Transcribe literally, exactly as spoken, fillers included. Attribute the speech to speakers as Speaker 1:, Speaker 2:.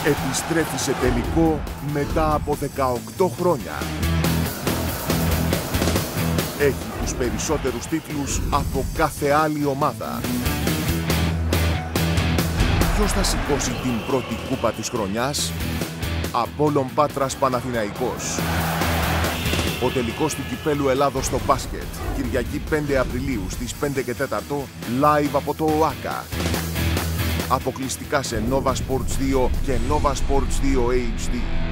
Speaker 1: επιστρέφει σε τελικό μετά από δεκαοκτώ χρόνια. Έχει τους περισσότερους τίτλους από κάθε άλλη ομάδα. Ποιος θα σηκώσει την πρώτη κούπα της χρονιάς? Απόλλων Πάτρας Παναθηναϊκός. Ο τελικός του Κυπέλλου Ελλάδος στο μπάσκετ. Κυριακή πέντε Απριλίου στις πέντε και τέσσερα live από το ΟΑΚΑ. Αποκλειστικά σε Nova Sports δύο και Nova Sports δύο έιτς ντι.